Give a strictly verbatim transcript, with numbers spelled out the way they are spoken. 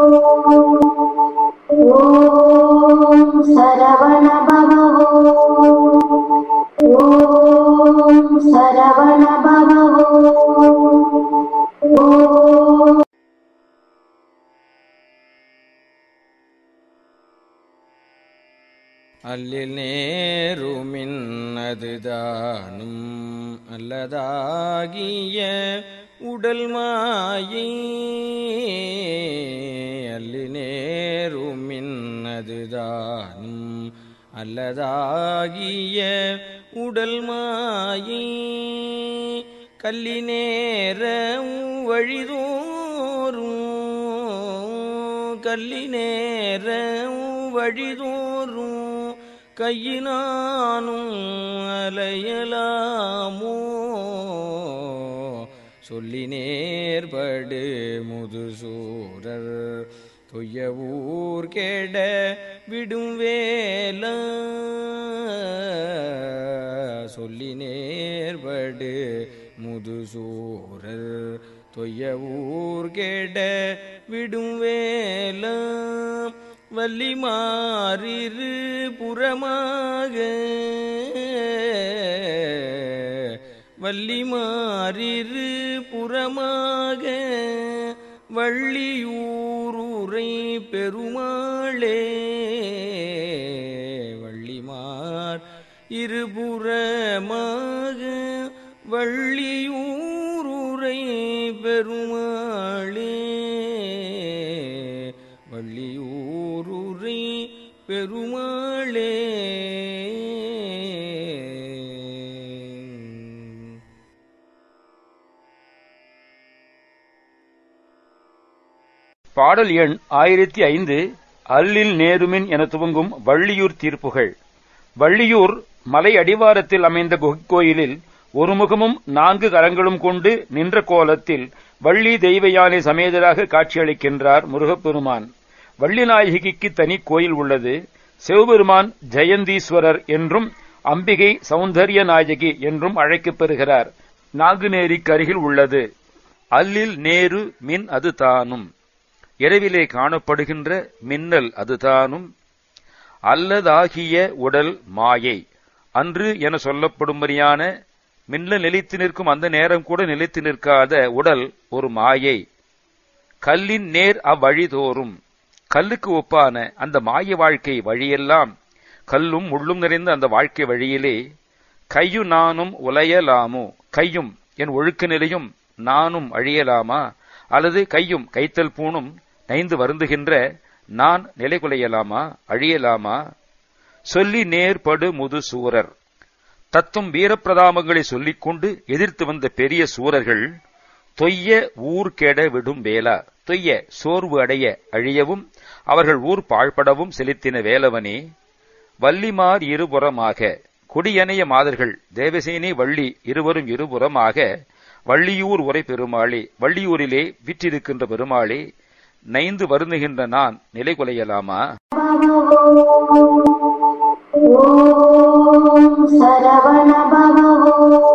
ஓம் சரவண பவோ ஓம் சரவண பவோ ஓம். அல்லில் நேருமின் அதுதானும் அல்லதாகிய உடல் மாயை. அல்லி நேருமின் அதுதானும் அல்லதாகிய உடல் மாயை. கல்லி நேர வழிதோறும் கல்லி நேர வழிதோறும் கையினானும் அலையலாமோ. சொல்லி நேர்படு முதுசூரர் தொய்ய ஊர் கேட விடும் வேல. சொல்லி நேர்படு முதுசூரர் தொய்ய ஊர் கேட விடும் வேல. வள்ளி மாறிரு புறமாக வள்ளி மாறிரு புறமாக வள்ளியூருரை பெருமாளே. வள்ளிமார் இருபுறமாக வள்ளியூருரை பெருமாளே. வள்ளியூருரை பெருமாளே. பாடல் எண் ஆயிரத்தி ஐந்து. அல்லில் நேருமின் என துவங்கும் வள்ளியூர் தீர்ப்புகள். வள்ளியூர் மலை அடிவாரத்தில் அமைந்த கோயிலில் ஒரு முகமும் நான்கு கரங்களும் கொண்டு நின்ற கோலத்தில் வள்ளி தெய்வ யானை சமேதராக காட்சியளிக்கின்றார் முருகப்பெருமான். வள்ளிநாயகிக்கு தனி கோயில் உள்ளது. சிவபெருமான் ஜெயந்தீஸ்வரர் என்றும் அம்பிகை சௌந்தர்ய நாயகி என்றும் அழைக்கப்பெறுகிறார். நாங்குநேரிக்கு அருகில் உள்ளது. அல்லில் நேரு மின் அது தானும், இரவிலே காணப்படுகின்ற மின்னல் அதுதானும், அல்லதாகிய உடல் மாயை, அன்று என சொல்லப்படும்படியான மின்னல் நிலைத்து நிற்கும் அந்த நேரம் கூட நிலைத்து நிற்காத உடல் ஒரு மாயை. கல்லின் நேர் அவ்வழிதோறும், கல்லுக்கு ஒப்பான அந்த மாய வாழ்க்கை வழியெல்லாம், கல்லும் முள்ளும் நிறைந்த அந்த வாழ்க்கை வழியிலே கையு நானும் உலையலாமோ, கையும் என் ஒழுக்க நிலையும் நானும் அழியலாமா, அல்லது கையும் கைத்தல் பூணும் நைந்து வருந்துகின்ற நான் நிலை குலையலாமா, அழியலாமா. சொல்லி நேர்படு முது சூரர், தத்தும் வீரப்பிரதாமங்களை சொல்லிக் கொண்டு எதிர்த்து வந்த பெரிய சூரர்கள் தொய்ய ஊர் கெட விடும் வேலா, தொய்ய சோர்வு அடைய அழியவும் அவர்கள் ஊர் பாழ்படவும் செலுத்தின வேலவனே. வள்ளிமார் இருபுறமாக, கொடியனைய மாதர்கள் தேவசேனி வள்ளி இருவரும் இருபுறமாக வள்ளியூர் உரை பெருமாளே, வள்ளியூரிலே விற்றிருக்கின்ற பெருமாளே, நைந்து வருந்துகின்ற நான் நிலை குலையலாமா. ஓம் சரவண பவோ